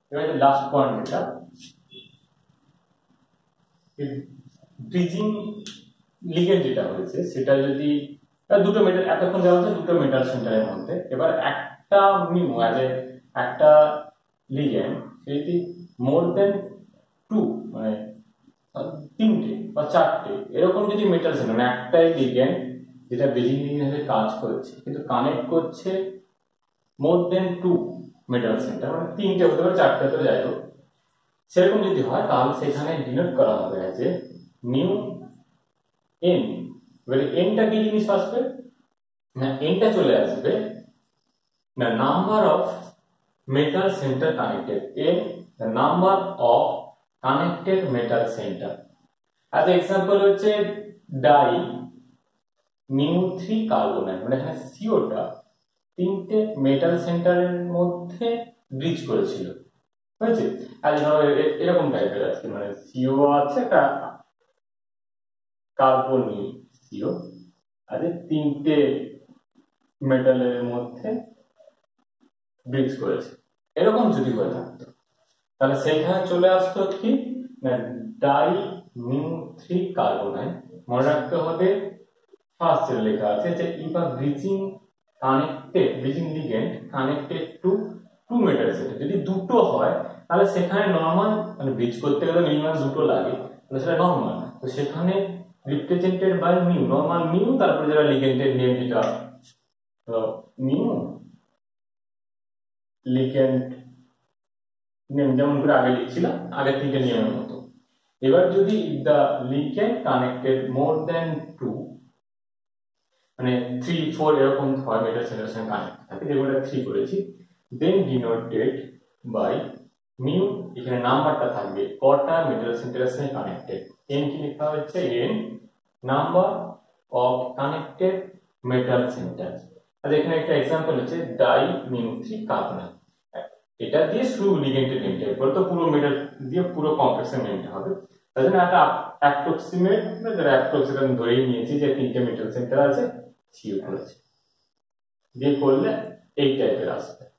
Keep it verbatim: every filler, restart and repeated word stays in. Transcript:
এবারে last point এটা bridging ligand যেটা হয়েছে সেটা যদি দুটো মেটাল এতক্ষণ দেওয়া হচ্ছে দুটো মেটাল সেন্টারের মধ্যে, এবার একটা মিউ অ্যাজ এ একটা লিগেন্ড সেটি মোর দেন টু মানে তিনটে বা চারটে এরকম যদি মেটাল সেন্টার মানে একটাই লিগেন্ড যেটা ব্রিজিং লিগেন্ড হিসেবে কাজ করছে কিন্তু কানেক্ট করছে more than two metal centre মানে তিনটে হতে পারে চারটে হতে যাই হোক, সেরকম যদি হয় তাহলে সেখানে ডিনোট করা হবে অ্যাজ এ মিউ এন। এবারে এনটা কি জিনিস আসবে না, এনটা চলে আসবে না number of metal centre connected, N the number of connected metal centre. As example হচ্ছে ডাই মিউ থ্রি কার্বনাইট মানে এখানে সিওটা তিনটে মেটাল সেন্টারের মধ্যে ব্রিজ করেছিল, বুঝেছি? আজ ধরো এরকম টাইপের আছে মানে সিও আছে একটা কার্বনি সিও আর তিনটে মেটালের মধ্যে ব্রিজ করেছে, এরকম যদি হয়ে থাকতো তাহলে সেইখানে চলে আসতো কি না ডাই মিউ থ্রি কার্বনাইট। মনে রাখতে হবে ফার্স্ট লেখা আছে যে if a bridging connected bridging ligand connected to two metal centre, যদি দুটো হয় তাহলে সেখানে নরমাল মানে ব্রিজ করতে গেলে মিনিমাম দুটো লাগে, তাহলে সেটা নরমাল, তো সেখানে represented by mu normal mu তারপরে যেটা লিগেন্ডের নেম যেটা মিউ লিগেন্ড নেম যেমন করে আগে লিখছিলাম আগে তিনটে নিয়মের মতো। এবার যদি the ligand connected more than two মানে থ্রি ফোর এরকম হয় মেটাল সেন্টারের সঙ্গে কানেক্ট থাকে, যেগুলো থ্রি করেছি, দেন ডিনোটেড বাই মিউ, এখানে নাম্বারটা থাকবে কটা মেটাল সেন্টারের সঙ্গে কানেক্টেড, এন কি লেখা হচ্ছে N number of connected metal centre. আর এখানে একটা एग्जांपल হচ্ছে ডাই মিউ থ্রি কার্বনাইট, এটা দিয়ে শুরু লিগেন্ডের নেমটা, এরপর তো পুরো মেটাল দিয়ে পুরো কমপ্লেক্সের নেমটা হবে, তাই জন্য একটা অ্যাপ্রক্সিমেট মানে অ্যাপ্রক্সিমেট আমি ধরেই নিয়েছি যে তিনটে মেটাল সেন্টার আছে সিও করেছে দিয়ে করলে এই টাইপের আসবে।